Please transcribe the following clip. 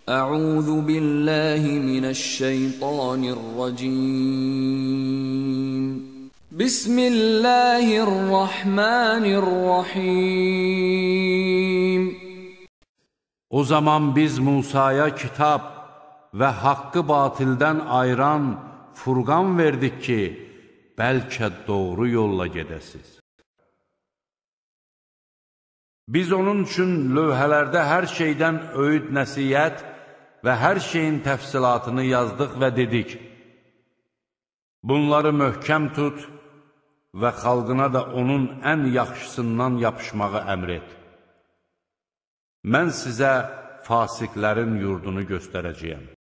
أعوذ بالله من الشيطان الرجيم بسم الله الرحمن الرحيم O zaman biz Musaya kitab və haqqı batildən ayıran Furqan verdik ki, bəlkə doğru yolla gedəsiz. Biz onun üçün lövhələrdə hər şeydən öyüd nəsiyyət və hər şeyin təfsilatını yazdıq və dedik: bunları möhkəm tut və xalqına da onun ən yaxşısından yapışmağı əmr et. Mən sizə fasiqlərin yurdunu göstərəcəyəm.